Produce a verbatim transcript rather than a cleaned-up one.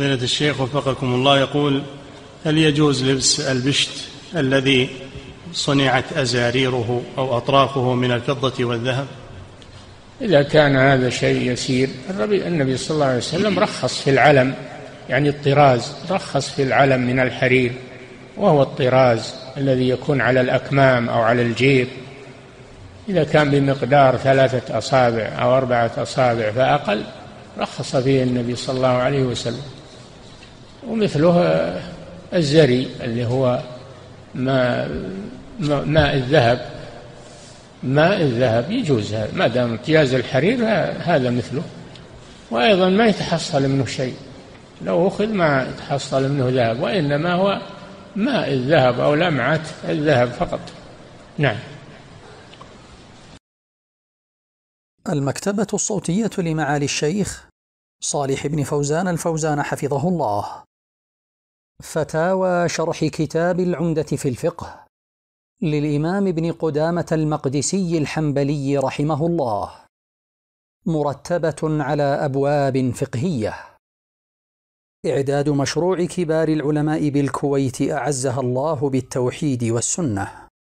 فضيلة الشيخ وفقكم الله، يقول: هل يجوز لبس البشت الذي صنعت أزاريره أو أطرافه من الفضة والذهب؟ إذا كان هذا شيء يسير، النبي صلى الله عليه وسلم رخص في العلم، يعني الطراز، رخص في العلم من الحرير، وهو الطراز الذي يكون على الأكمام أو على الجيب، إذا كان بمقدار ثلاثة أصابع أو أربعة أصابع فأقل رخص فيه النبي صلى الله عليه وسلم. ومثله الزري اللي هو ماء, ماء الذهب، ماء الذهب يجوز هذا ما دام امتياز الحرير، هذا مثله، وأيضا ما يتحصل منه شيء، لو أخذ ما يتحصل منه ذهب، وإنما هو ماء الذهب أو لمعة الذهب فقط. نعم. المكتبة الصوتية لمعالي الشيخ صالح بن فوزان الفوزان حفظه الله. فتاوى شرح كتاب العمدة في الفقه للإمام ابن قدامة المقدسي الحنبلي رحمه الله، مرتبة على أبواب فقهية. إعداد مشروع كبار العلماء بالكويت أعزها الله بالتوحيد والسنة.